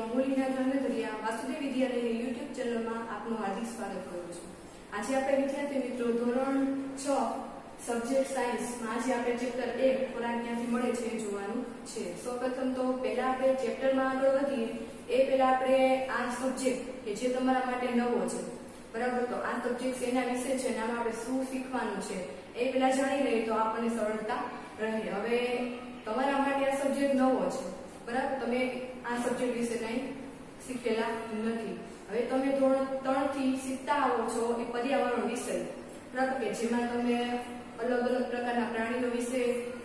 મોલીના ધર્મેન્દ્રિયા Vasudev વિદ્યાલયની YouTube ચેનલમાં આપનું હાર્દિક સ્વાગત કરું છું। આજે આપણે વિદ્યાર્થી મિત્રો ધોરણ 6 સબ્જેક્ટ સાયન્સમાં આજે આપણે ચેપ્ટર 1 ખોરાક ક્યાંથી મળે છે એ જોવાનું છે। સૌપ્રથમ તો પહેલા આપણે ચેપ્ટરમાં આગળ વધીએ એ પહેલા આપણે આ સબ્જેક્ટ કે જે તમારા માટે નવો છે, બરાબર, તો આ સબ્જેક્ટ એના વિશે છે ને આમાં આપણે શું શીખવાનું છે એ પહેલા જાણી લઈએ તો આપણને સરળતા રહે। હવે તમારા માટે આ સબ્જેક્ટ નવો છે, બરાબર, તમે આ સબ્જેક્ટ વિશે કંઈ શીખેલા નથી। હવે તમે ધોરણ 3 થી શીખતા આવો છો એ પર્યાવરણ વિષય, બરાબર, કે જેમાં તમે અલગ અલગ પ્રકારના પ્રાણીઓ વિશે,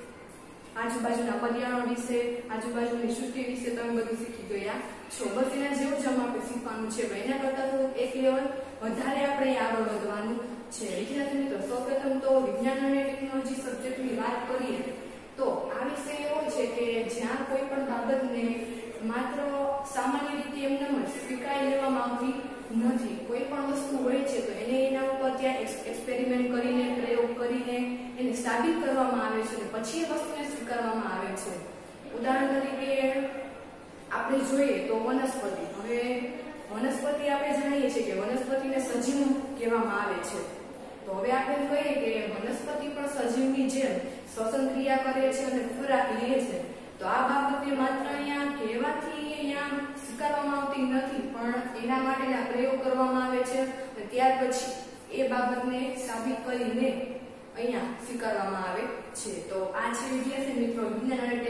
આજુબાજુના પર્યાવરણ વિશે, આજુબાજુની સૃષ્ટિ વિશે તમે બધું શીખી ગયા છો। બસ એના જેવું જ આપણે શીખવાનું છે, એના કરતા તો એક લેવલ વધારે આપણે આગળ વધવાનું છે। વિદ્યાર્થી મિત્રો, સૌપ્રથમ તો વિજ્ઞાન અને ટેકનોલોજી સબ્જેક્ટની વાત કરીએ તો આ વિષય એવો છે કે જ્યાં કોઈ પણ બાબતને માત્ર સામાન્ય રીતે એમને સ્વીકારી લેવામાં આવતી નથી। કોઈ પણ વસ્તુ હોય છે તો એને એના ઉપર ત્યાં એક્સપેરિમેન્ટ કરીને, પ્રયોગ કરીને એને સાબિત કરવામાં આવે છે અને પછી એ વસ્તુને સ્વીકારવામાં આવે છે। ઉદાહરણ તરીકે આપણે જોઈએ તો વનસ્પતિ। હવે વનસ્પતિ આપણે જાણીએ છીએ કે વનસ્પતિને સજીવ કહેવામાં આવે છે, તો હવે આપણે કહીએ કે વનસ્પતિ પણ સજીવની જેમ શ્વસન ક્રિયા કરે છે અને ખોરાક લે છે, તો આ બાબતને માત્ર અહીંયા કહેવાથી અહીંયા સ્વીકારવામાં આવતી નથી, પણ એના માટેના પ્રયોગ કરવામાં આવે છે અને ત્યાર પછી એ બાબતને સાબિત કરીને અહીંયા સ્વીકારવામાં આવે છે। તો આ છે વિદ્યાર્થી મિત્રો વિજ્ઞાન અને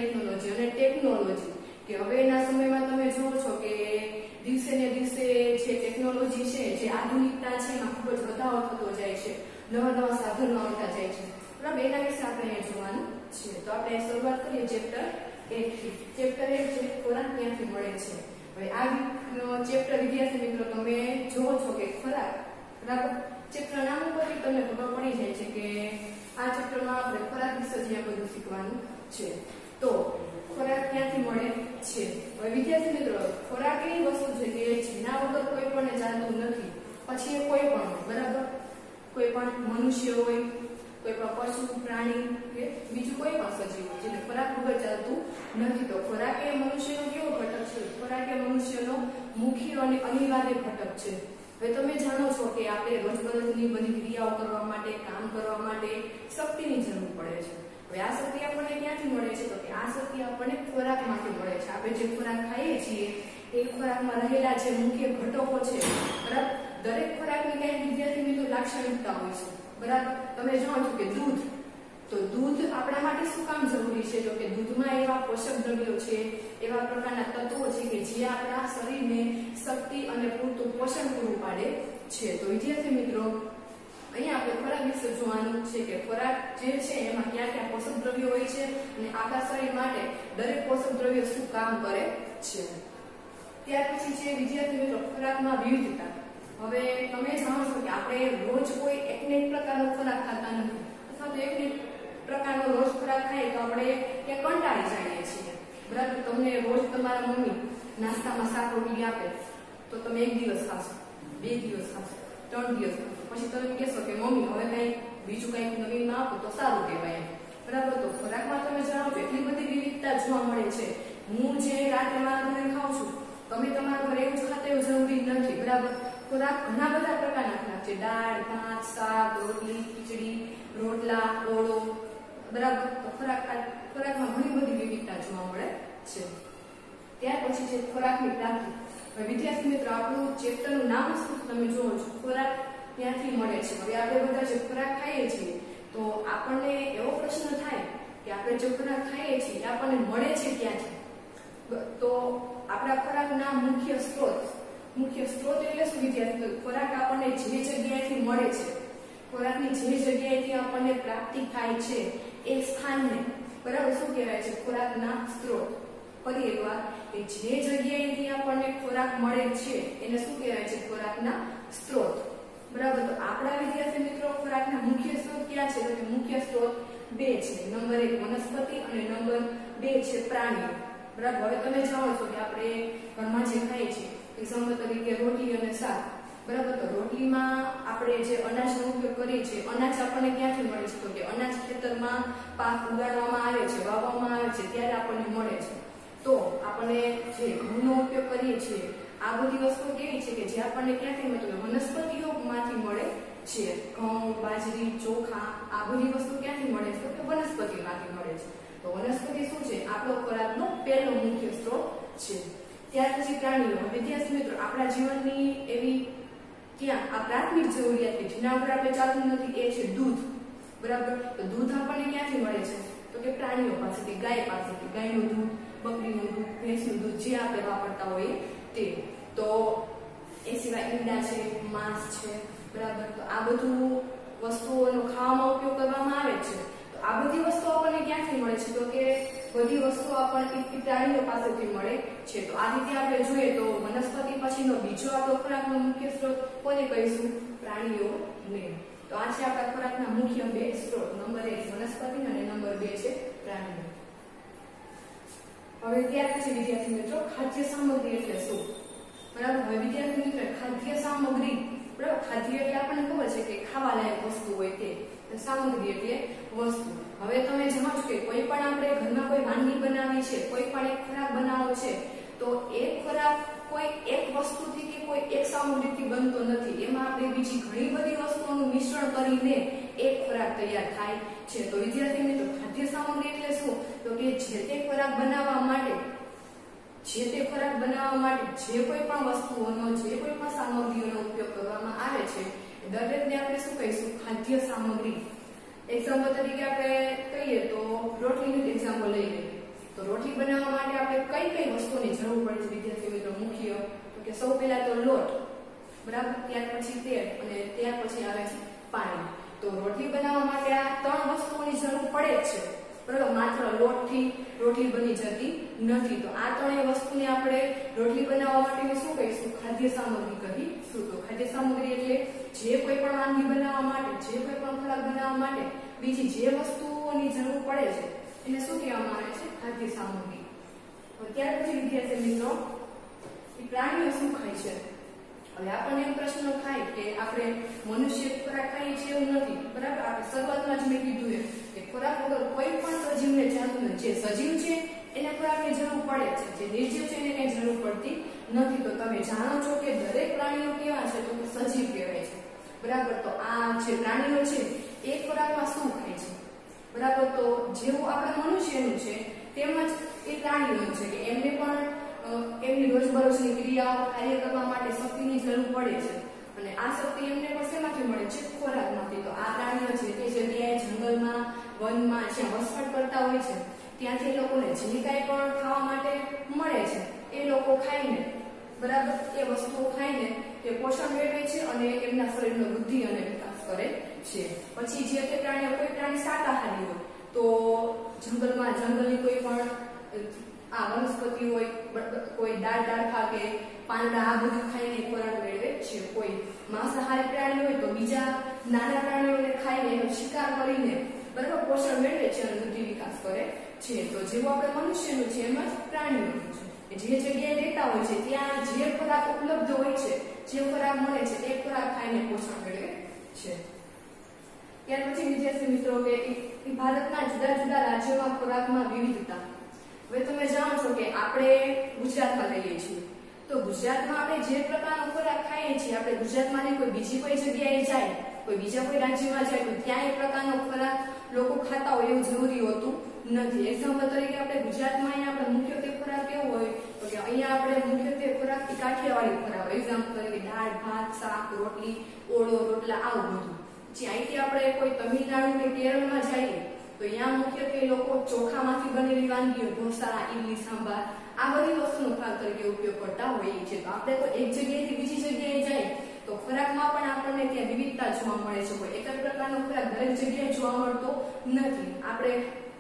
ટેકનોલોજી કે હવે એના સમયમાં તમે જુઓ છો કે દિવસે ને દિવસે જે ટેકનોલોજી છે, જે આધુનિકતા છે એમાં ખૂબ જ વધારો થતો જાય છે, નવા નવા સાધનો આવતા જાય છે, બરાબર, એના વિશે આપણે જોવાનું છે। તો આપણે શરૂઆત કરીએ ચેપ્ટર 1 થી। ચેપ્ટર 1 છે ખોરાક ક્યાંથી મળે છે। હવે આ ચેપ્ટર વિદ્યાર્થી મિત્રો તમે જોવો છો કે ખોરાક, બરાબર, ચેપ્ટર નામ પરથી તમને ખબર પડી જાય છે કે આ ચેપ્ટરમાં આપણે ખોરાક વિશે જ બધું શીખવાનું છે। તો ખોરાક ક્યાંથી મળે છે। હવે વિદ્યાર્થી મિત્રો, ખોરાક એવી વસ્તુ છે કે જેના વગર કોઈ પણ ચાલતું નથી, પછી એ કોઈ પણ, બરાબર, કોઈ પણ મનુષ્ય હોય, કોઈ પણ પશુ, પ્રાણી કે બીજું કોઈ પણ સજીવ હોય જેને ખોરાક વગર ચાલતું નથી। તો ખોરાક એ મનુષ્યનો કેવો ઘટક છે? ખોરાક એ મનુષ્યનો મુખ્ય અને અનિવાર્ય ઘટક છે। હવે તમે જાણો છો કે આપણે રોજબરોજની બધી ક્રિયાઓ કરવા માટે, કામ કરવા માટે શક્તિની જરૂર પડે છે। હવે આ શક્તિ આપણને ક્યાંથી મળે છે? તો કે આ શક્તિ આપણને ખોરાકમાંથી મળે છે। આપણે જે ખોરાક ખાઈએ છીએ એ ખોરાકમાં રહેલા જે મુખ્ય ઘટકો છે, બરાબર, દરેક ખોરાકની કંઈક વિદ્યાર્થી મિત્રો લાક્ષણિકતા હોય છે, બરાબર। તમે જાણો છો કે દૂધ, તો દૂધ આપણા માટે શું કામ જરૂરી છે? તો કે દૂધમાં એવા પોષક દ્રવ્યો છે, એવા પ્રકારના તત્વો છે કે જે આપણા શરીરને શક્તિ અને પૂરતું પોષણ પૂરું પાડે છે। તો વિદ્યાર્થી મિત્રો, અહીંયા આપણે ખોરાક વિશે જોવાનું છે કે ખોરાક જે છે એમાં ક્યાં ક્યાં પોષક દ્રવ્યો હોય છે અને આપણા શરીર માટે દરેક પોષક દ્રવ્ય શું કામ કરે છે। ત્યાર પછી છે વિદ્યાર્થી મિત્રો ખોરાકમાં વિવિધતા। હવે તમે જાણો છો કે આપણે રોજ કોઈ એકને એક પ્રકારનો ખોરાક ખાતા નથી, અથવા તો એકને એક પ્રકારનો રોજ ખોરાક ખાઈએ તો આપણે કે કંટાળી જઈએ છીએ, બરાબર। તમને રોજ તમારા મમ્મી નાસ્તામાં શાક રોટલી આપે તો તમે એક દિવસ ખાશો, 2 દિવસ ખાશો, 3 દિવસ ખાશો, પછી તમે કહેશો કે મમ્મી હવે કંઈક બીજું કંઈક નવીનમાં આપો તો સારું કહેવાય, બરાબર। તો ખોરાકમાં તમે જાણો છો એટલી બધી વિવિધતા જોવા મળે છે। હું જે રાતે મારા ઘરે ખાઉં છું, તમે તમારા ઘરે એવું જ ખાતા એવું જરૂરી નથી, બરાબર। ખોરાક ઘણા બધા પ્રકારના ખોરાક છે, દાળ, ભાત, શાક, રોટલી, ખીચડી, રોટલા, ઓળો, બરાબર। તો ખોરાકમાં ઘણી બધી વિવિધતા જોવા મળે છે। ત્યાર પછી છે ખોરાકની પ્રાપ્તિ। હવે વિદ્યાર્થી મિત્રો, આપણું ચેપ્ટરનું નામ શું તમે જોવો છો, ખોરાક ક્યાંથી મળે છે। હવે આપણે બધા જે ખોરાક ખાઈએ છીએ તો આપણને એવો પ્રશ્ન થાય કે આપણે જે ખોરાક ખાઈએ છીએ આપણને મળે છે ક્યાંથી? તો આપણા ખોરાકના મુખ્ય સ્ત્રોત એટલે શું વિદ્યાર્થી? ખોરાક આપણને જે જગ્યાએથી મળે છે, ખોરાકની જે જગ્યાએથી આપણને પ્રાપ્તિ થાય છે એ સ્થાનને, બરાબર, શું કહેવાય છે? ખોરાકના સ્ત્રોત। ફરી એકવાર, કે જે જગ્યાએથી આપણને ખોરાક મળે છે એને શું કહેવાય છે? ખોરાકના સ્ત્રોત, બરાબર। તો આપણા વિદ્યાર્થી મિત્રો ખોરાકના મુખ્ય સ્ત્રોત ક્યાં છે? તો કે મુખ્ય સ્ત્રોત 2 છે। નંબર 1 વનસ્પતિ અને નંબર 2 છે પ્રાણીઓ, બરાબર। હવે તમે જાણો છો કે આપણે ઘરમાં જે ખાઈએ છીએ, એક્ઝામ્પલ તરીકે રોટલી અને શાક, બરાબર। તો રોટલીમાં આપણે જે અનાજનો ઉપયોગ કરીએ છીએ, અનાજ આપણને ક્યાંથી મળે છે? તો કે અનાજ ખેતરમાં પાક ઉગાડવામાં આવે છે, વાવવામાં આવે છે ત્યારે આપણને મળે છે। તો આપણે જે ઘઉંનો ઉપયોગ કરીએ કરીએ છીએ આ બધી વસ્તુઓ કેવી છે કે જે આપણને ક્યાંથી મળે વનસ્પતિઓમાંથી મળે છે. ઘઉં, બાજરી, ચોખા આ બધી વસ્તુ ક્યાંથી મળે છે તો વનસ્પતિમાંથી મળે છે. તો વનસ્પતિ શું છે આપણો ખોરાકનો પહેલો મુખ્ય સ્ત્રોત છે. ત્યાર પછી પ્રાણીઓ. વિદ્યાર્થી મિત્રો આપણા જીવનની એવી ક્યાં આ પ્રાથમિક જરૂરિયાત કે જેના ઉપર આપણે ચાલતું નથી એ છે દૂધ. બરાબર. તો દૂધ આપણને ક્યાંથી મળે છે તો કે પ્રાણીઓ પાસેથી, ગાય પાસેથી. ગાયનું દૂધ, બકરીનું દૂધ, ભેંસનું દૂધ જે આપણે વાપરતા હોઈએ તે. તો એ સિવાય ઈંડા છે, માંસ છે. બરાબર. તો આ બધું વસ્તુઓનો ખાવામાં ઉપયોગ કરવામાં આવે છે. તો આ બધી વસ્તુઓ આપણને ક્યાંથી મળે છે તો કે બધી વસ્તુઓ આપણને પ્રાણીઓ પાસેથી મળે છે. તો આ રીતે આપણે જોઈએ તો વનસ્પતિ પછીનો બીજો આપણો ખોરાકનો મુખ્ય સ્ત્રોત કોને કહીશું? પ્રાણીઓને. તો આ છે આપણા ખોરાકના મુખ્ય બે સ્ત્રોત. નંબર 1 વનસ્પતિ અને નંબર 2 છે પ્રાણીઓ. હવે ત્યાર પછી વિદ્યાર્થી મિત્રો ખાદ્ય સામગ્રી એટલે શું? બરાબર. હવે વિદ્યાર્થી મિત્રો ખાદ્ય સામગ્રી, બરાબર, ખાદ્ય એટલે આપણને ખબર છે કે ખાવા લાયક વસ્તુ હોય તે. સામગ્રી એટલે વસ્તુ. હવે તમે જાણો છો કે કોઈ પણ આપણે ઘરમાં કોઈ વાનગી બનાવી છે, કોઈ પણ એક ખોરાક બનાવવો છે તો એ ખોરાક કોઈ એક વસ્તુથી કે કોઈ એક સામગ્રીથી બનતો નથી. એમાં આપણે બીજી ઘણી બધી વસ્તુઓનું મિશ્રણ કરીને એક ખોરાક તૈયાર થાય છે. તો વિદ્યાર્થી મિત્રો ખાદ્ય સામગ્રી એટલે શું તો કે જે તે ખોરાક બનાવવા માટે જે કોઈ પણ વસ્તુઓનો, જે કોઈ પણ સામગ્રીઓનો ઉપયોગ કરવામાં આવે છે દરેકને આપણે શું કહીશું? ખાદ્ય સામગ્રી. એક્ઝામ્પલ તરીકે આપણે કહીએ તો રોટલીનું એક્ઝામ્પલ લઈએ તો રોટલી બનાવવા માટે આપણે કઈ વસ્તુની જરૂર પડે છે વિદ્યાર્થી મિત્રો? મુખ્ય તો કે સૌ પહેલા તો લોટ, બરાબર, ત્યાર પછી તેલ અને ત્યાર પછી આવે છે પાણી. તો રોટલી બનાવવા માટે આ 3 વસ્તુઓની જરૂર પડે જ છે. બરાબર. માત્ર લોટથી રોટલી બની જતી નથી. તો આ 3 વસ્તુને આપણે રોટલી બનાવવા માટે શું કહીશું? ખાદ્ય સામગ્રી કહીશું. તો ખાદ્ય સામગ્રી એટલે જે કોઈ પણ વાનગી બનાવવા માટે, જે કોઈ પણ ખોરાક બનાવવા માટે બીજી જે વસ્તુઓની જરૂર પડે છે એને શું કહેવામાં આવે છે? ખાદ્ય સામગ્રી. ત્યાર પછી વિદ્યાર્થી મિત્રો પ્રાણીઓ શું ખાય છે? હવે આપણને એમ પ્રશ્ન થાય કે આપણે મનુષ્ય ખોરાક ખાઈએ છીએ એવું નથી. બરાબર. આપણે શરૂઆતમાં જ મેં કીધું એમ કે ખોરાક વગર કોઈ પણ સજીવને ચાલતું નથી. જે સજીવ છે એને ખોરાકની જરૂર પડે છે, જે નિર્જીવ છે એને કઈ જરૂર પડતી નથી. તો તમે જાણો છો કે દરેક પ્રાણીઓ કેવા છે તો સજીવ કહેવાય છે. બરાબર. તો આ જે પ્રાણીઓ છે એ ખોરાકમાં શું ખાય છે? બરાબર. તો જેવું આપણા મનુષ્યનું છે તેમજ એ પ્રાણીઓનું છે કે એમને પણ એમની રોજબરોજની ક્રિયાઓ કાર્ય કરવા માટે શક્તિની જરૂર પડે છે. અને આ શક્તિ એમને પણ શેમાંથી મળે છે? ખોરાકમાંથી. તો આ પ્રાણીઓ છે તે જગ્યાએ જંગલમાં, વનમાં જ્યાં વસવાટ કરતા હોય છે ત્યાંથી લોકોને જે કાંઈ પણ ખાવા માટે મળે છે એ લોકો ખાઈને, બરાબર, એ વસ્તુઓ ખાઈને તે પોષણ મેળવે છે અને એમના શરીરનો વૃદ્ધિ અને વિકાસ કરે છે. પછી જે તે પ્રાણીઓ, કોઈ પ્રાણી શાકાહારી હોય તો જંગલમાં જંગલની કોઈ પણ આ વનસ્પતિ હોય, કોઈ ડાળખા કે પાંદડા આ બધું ખાઈને ખોરાક મેળવે છે. કોઈ માંસાહારી પ્રાણી હોય તો બીજા નાના પ્રાણીઓને ખાઈને એનો શિકાર કરીને, બરાબર, પોષણ મેળવે છે અને વૃદ્ધિ વિકાસ કરે છે. તો જેવું આપણે મનુષ્યનું છે એમ જ પ્રાણીઓનું છે. જે જગ્યાએ રહેતા હોય છે ત્યાં જે ખોરાક ઉપલબ્ધ હોય છે, જે ખોરાક મળે છે એ ખોરાક ખાઈને પોષણ મેળવે છે. ત્યાર પછી વિદ્યાર્થી મિત્રો કે ભારતના જુદા જુદા રાજ્યોમાં ખોરાકમાં વિવિધતા. હવે તમે જાણો છો કે આપણે ગુજરાતમાં રહીએ છીએ તો ગુજરાતમાં આપણે જે પ્રકારનો ખોરાક ખાઈએ છીએ, આપણે ગુજરાતમાંથી કોઈ બીજી કોઈ જગ્યાએ જાય, કોઈ બીજા કોઈ રાજ્યમાં જાય તો ત્યાં એ પ્રકારનો ખોરાક લોકો ખાતા હોય એવું જરૂરી હોતું નથી. એક્ઝામ્પલ તરીકે આપણે ગુજરાતમાં અહીંયા આપણે મુખ્યત્વે ખોરાક કેવો હોય તો કે અહીંયા આપણે મુખ્યત્વે ખોરાક કાઠિયાવાડી ખોરાક, એક્ઝામ્પલ તરીકે દાળ, ભાત, શાક, રોટલી, ઓળો, રોટલા, આવું બધું. જે અહીંથી આપણે કોઈ તમિલનાડુ કે કેરળમાં જઈએ તો અહીંયા મુખ્યત્વે લોકો ચોખામાંથી બનેલી વાનગીઓ, ઢોસા, ઈડલી, સાંભાર આ બધી વસ્તુનો ખોરાક તરીકે ઉપયોગ કરતા હોઈએ છીએ. તો આપણે કોઈ એક જગ્યાએથી બીજી જગ્યાએ જાય તો ખોરાકમાં પણ આપણને ત્યાં વિવિધતા જોવા મળે છે. કોઈ એક જ પ્રકારનો ખોરાક દરેક જગ્યાએ જોવા મળતો નથી. આપણે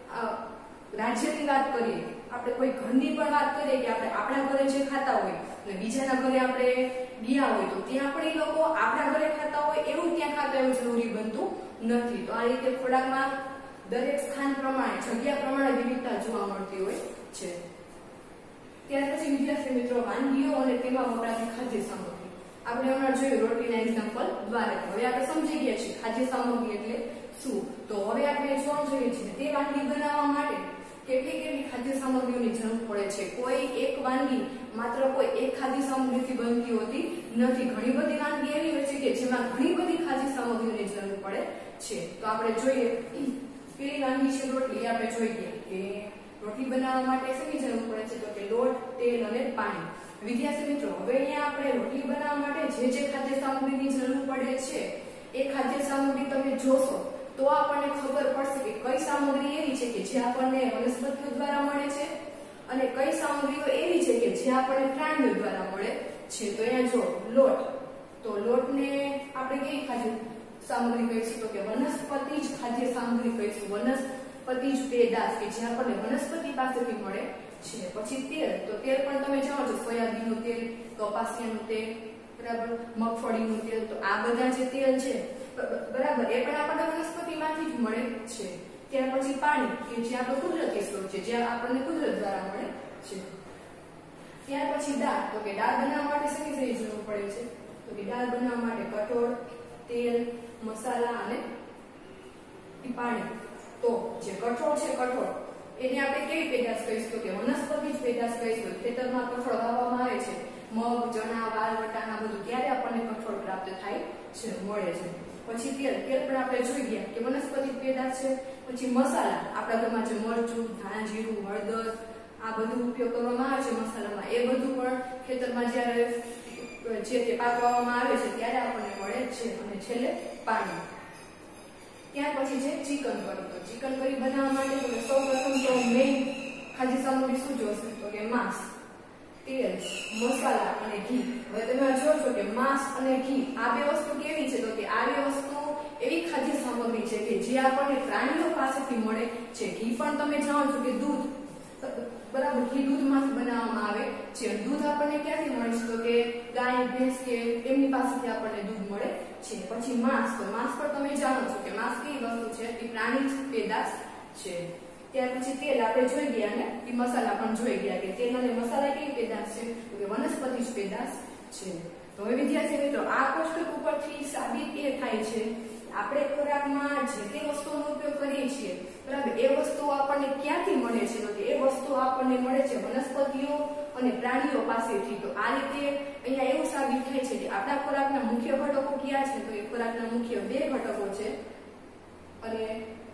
રાજ્યની વાત કરીએ, આપણે કોઈ ઘરની પણ વાત કરીએ કે આપણે આપણા ઘરે જે ખાતા હોય અને બીજાના ઘરે આપણે ગયા હોય તો ત્યાં આપણે લોકો આપણા ઘરે ખાતા હોય એવું ત્યાં ખાતા એવું જરૂરી બનતું નથી. તો આ રીતે ખોરાકમાં દરેક સ્થાન પ્રમાણે, જગ્યા પ્રમાણે વિવિધતા જોવા મળતી હોય છે. ત્યાર પછી વિદ્યાર્થી મિત્રો વાનગીઓ અને તેમાં વપરાતી ખાદ્ય સામગ્રી. આપણે હમણાં જોયું રોટલીના એક્ઝામ્પલ દ્વારા. હવે આપણે સમજી ગયા છીએ ખાદ્ય સામગ્રી એટલે શું. તો હવે આપણે જોવાનું જોઈએ છે તે વાનગી બનાવવા માટે કેટલીક એવી ખાદ્ય સામગ્રીઓની જરૂર પડે છે. કોઈ એક વાનગી માત્ર કોઈ એક ખાદ્ય સામગ્રીથી બનતી હોતી નથી. ઘણી બધી વાનગી એવી હોય છે કે જેમાં ઘણી બધી ખાદ્ય સામગ્રીઓની જરૂર પડે છે. તો આપણે જોઈએ પેલી વાનગી છે રોટલી. આપણે જોઈએ કે રોટલી બનાવવા માટે શેની જરૂર પડે છે? તો કે લોટ, તેલ અને પાણી. વિદ્યાર્થી મિત્રો, હવે અહીંયા આપણે રોટલી બનાવવા માટે જે ખાદ્ય સામગ્રીની જરૂર પડે છે એ ખાદ્ય સામગ્રી તમે જોશો તો આપણને ખબર પડશે કે કઈ સામગ્રી એવી છે કે જે આપણને વનસ્પતિઓ દ્વારા મળે છે અને કઈ સામગ્રીઓ એવી છે કે જે આપણને પ્રાણીઓ દ્વારા મળે છે. તો અહીંયા જો લોટ, તો લોટને આપણે કેવી ખાદ્ય સામગ્રી કહીશું? તો કે વનસ્પતિજ ખાદ્ય સામગ્રી કહીશું. વનસ્પતિજ પેદાશ કે જે આપણને વનસ્પતિ પાસેથી મળે છે. પછી તેલ, તો તેલ પણ તમે જાણો છો, સોયાબીનનું તેલ, કપાસિયાનું તેલ, બરાબર, મગફળીનું તેલ. તો આ બધા જે તેલ છે બરાબર એ પણ આપણને વનસ્પતિમાંથી જ મળે છે. ત્યાર પછી પાણી કે જે આપણો કુદરતી સ્ત્રોત છે, જે આપણને કુદરત દ્વારા મળે છે. ત્યાર પછી દાળ, તો કે દાળ બનાવવા માટે શેની જરૂર પડે છે? તો કે દાળ બનાવવા માટે કઠોળ, તેલ, મસાલા અને પાણી. તો જે કઠોળ છે, કઠોળ એને આપણે કેવી પેદાશ કહીશું? તો કે વનસ્પતિ જ પેદાશ કહીશું. ખેતરમાં કઠોળ વાવવામાં આવે છે, મગ, ચણા, વાલ, વટાણા બધું, ત્યારે આપણને કઠોળ પ્રાપ્ત થાય છે, મળે છે. પછી તેલ, તેલ પણ આપણે જોઈ ગયા કે વનસ્પતિ પેદાશ છે. પછી મસાલા, આપણા ઘરમાં જે મરચું, ધાણા, જીરું, હળદર આ બધું ઉપયોગ કરવામાં આવે છે મસાલામાં, એ બધું પણ ખેતરમાં જ્યારે જે તે પાક વાવવામાં આવે છે ત્યારે આપણને મળે છે. અને છેલ્લે પાણી. ત્યાર પછી છે ચિકન કરી. તો ચિકન કરી બનાવવા માટે સૌપ્રથમ તો મેઇન ખાદ્ય સામગ્રી શું જોશે? તો કે માંસ, તેલ, મસાલા અને ઘી. હવે તમે જોશો કે માંસ અને ઘી આ બે વસ્તુ કેવી છે? તો કે આ બે વસ્તુ એવી ખાદ્ય સામગ્રી છે કે જે આપણને પ્રાણીઓ પાસેથી મળે છે. ઘી પણ તમે જાણો છો કે દૂધ, બરાબર, ઘી દૂધમાંથી બનાવવામાં આવે છે. દૂધ આપણને ક્યાંથી મળે છે? તો કે ગાય, ભેંસ કે એમની પાસેથી આપણને દૂધ મળે છે. પછી માંસ, તો માંસ પણ તમે જાણો છો કે માંસ કેવી વસ્તુ છે? એ પ્રાણી પેદાશ છે. ત્યાર પછી તેલ આપણે જોઈ ગયા અને એ મસાલા પણ જોઈ ગયા કે તેલ અને મસાલા કેવી પેદાશ છે? તો કે વનસ્પતિ જ પેદાશ છે. તો હવે વિદ્યાર્થી મિત્રો, આ કોષ્ટક ઉપરથી સાબિત એ થાય છે આપણે ખોરાકમાં જે તે વસ્તુઓનો ઉપયોગ કરીએ છીએ, બરાબર, એ વસ્તુઓ આપણને ક્યાંથી મળે છે? તો કે એ વસ્તુઓ આપણને મળે છે વનસ્પતિઓ અને પ્રાણીઓ પાસેથી. તો આ રીતે અહીંયા એવું સાબિત થાય છે કે આપણા ખોરાકના મુખ્ય ઘટકો કયા છે? તો એ ખોરાકના મુખ્ય બે ઘટકો છે અને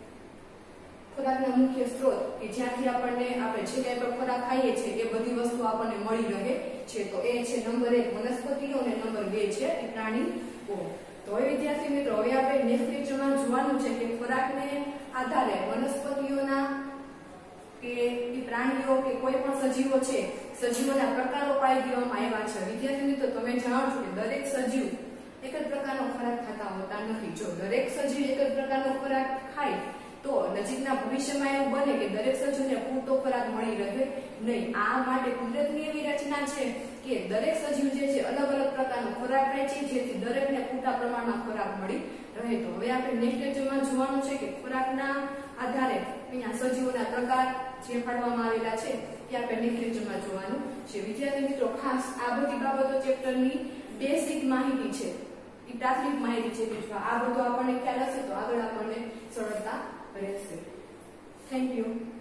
ખોરાકના મુખ્ય સ્ત્રોત કે જ્યાંથી આપણે જે કંઈ પણ ખોરાક ખાઈએ છીએ એ બધી વસ્તુ આપણને મળી રહે છે. તો એ છે નંબર 1 વનસ્પતિઓ અને નંબર 2 છે એ પ્રાણીઓ. તો હવે વિદ્યાર્થી મિત્રો, હવે આપણે નેક્સ્ટ લેક્ચરમાં જોવાનું છે કે ખોરાકને આધારે વનસ્પતિઓના કે પ્રાણીઓ કે કોઈ પણ સજીવો છે, સજીવોના પ્રકારો પાડી દેવામાં આવ્યા છે. વિદ્યાર્થી મિત્રો, તમે જાણો છો કે દરેક સજીવ એક જ પ્રકારનો ખોરાક ખાતા હોતા નથી. જો દરેક સજીવ એક જ પ્રકારનો ખોરાક ખાય તો નજીકના ભવિષ્યમાં એવું બને કે દરેક સજીવને પૂરતો ખોરાક મળી રહે નહીં. આ માટે કુદરતની એવી રચના છે કે દરેક સજીવ જે છે અલગ અલગ પ્રકારનો ખોરાક ખાય છે, જેથી દરેકને પૂરતા પ્રમાણમાં ખોરાક મળી રહે. તો હવે આપણે નેક્સ્ટ લેક્ચરમાં જોવાનું છે કે ખોરાકના આધારે અહીંયા સજીવોના પ્રકાર જે પાડવામાં આવેલા છે તે આપણે નેક્સ્ટ લેક્ચરમાં જોવાનું છે. વિદ્યાર્થી મિત્રો, ખાસ આ બધી બાબતો ચેપ્ટરની બેસિક માહિતી છે, એ પ્રાથમિક માહિતી છે કે આ બધું આપણને ખ્યાલ હશે તો આગળ આપણને સરળતા રહેશે. Thank you.